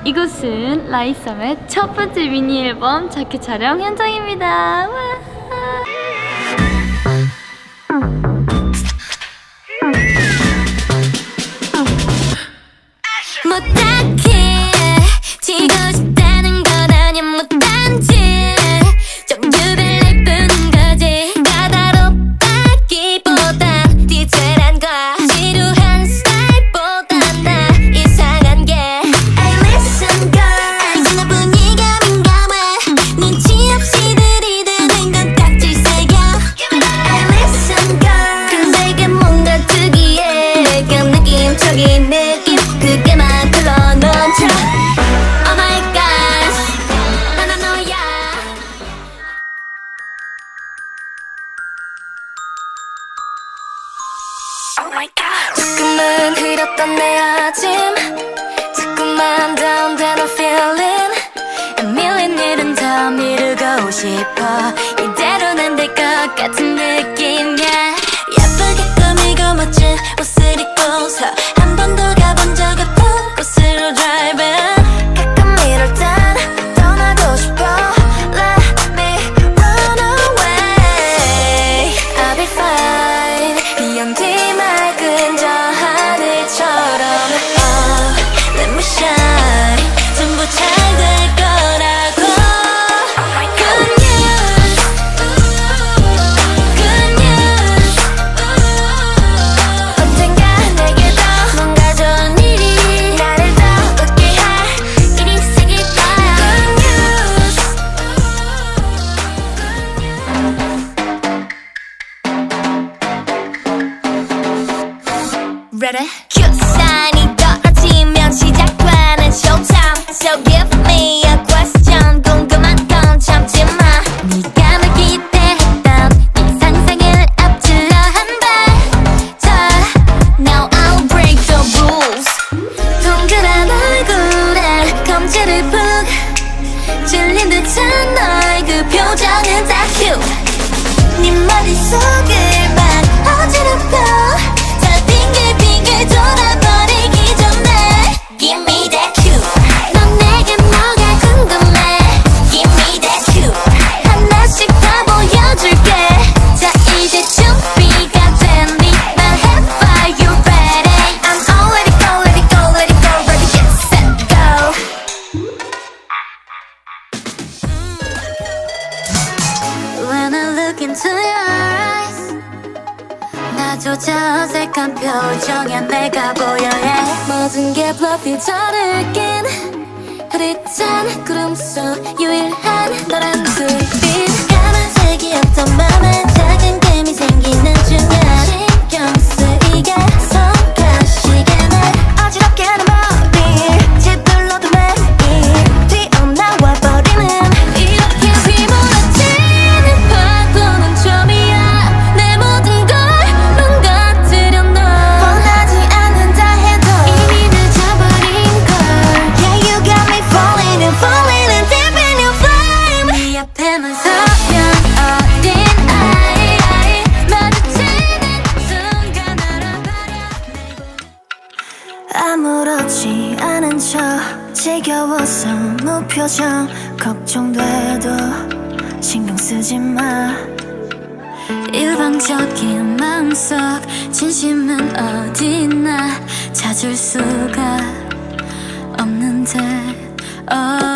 이곳은 라이썸의 첫 번째 미니 앨범 자켓 촬영 현장입니다. 와. 못하게 지고 싶다는 건 아냐 못한지 좀 유별날 뿐인 거지 까다롭다기보단 디테일한 거야 지루한 스타일보단 나 이상한 게 Hey listen girl 알잖아 분위기가 민감해 눈치 없이 들이대는 건 딱질새겨 Hey listen girl 근데 이게 뭔가 특이해 그 느낌적인 느낌 그게만 불러놓죠 Oh my gosh 나는 너야 Oh my god 조금은 흐렸던 내 아침 자꾸만 down feeling A million 일은 더 미루고 싶어 이대로는 안 될 것 같은 느낌이야 예쁘게 꾸미고 멋진 옷을 입고서 한 번도 가본 적 없던 곳으로 driving 가끔 이럴 땐 떠나고 싶어 Let me run away I'll be fine 네 연기 맑은 저 하늘처럼 Oh let me shine 전부 잘 될 거라고 Good news Good news 언젠가 내게도 뭔가 좋은 일이 나를 더 웃게 할 일이 생길 거야 Good news Ready? Cute 사인이 떨어지면 시작되는 showtime So give me a question 궁금한 건 참지 마 네가 날 기대했던 네 상상을 앞질러 한 발 더 Now I'll break the rules 동그란 얼굴에 검지를 푹 찔린 듯한 너의 그 표정은 다 cute 네 머릿속을 막 어지럽혀 다 빙글빙글 돌아버리기 전에 Give me that cute 넌 내게 뭐가 궁금해 Give me that cute 하나씩 다 보여줄게 자 이제 준비가 됐니 말해봐 you ready I'm all ready go ready go ready go ready get set go When I look into your eyes 나조차 어색한 표정에 내가 보여 yeah. 모든 게 fluffy 저를 낀 흐릿한 구름 속 유일한 너란 불빛 까만색이었던 맘에 작은 깸이 생기는 중간 신경 쓰이게 손가시게 날 어지럽게 하는 머리 짓눌러도 매일 뛰어나와 버리는 이렇게 휘몰아치는 파도는 처음이야 내 모든 걸 망가뜨려 너 원하지 않는다 해도 이미 늦어버린 걸 Yeah you got me falling and falling and deep in your flame 네 앞에만 서면 어린 아이 마주치는 순간 알아버려 아무렇지 않은 척 지겨워서 무표정 걱정돼도 신경 쓰지 마 일방적인 마음속 진심은 어딨나 찾을 수가 없는데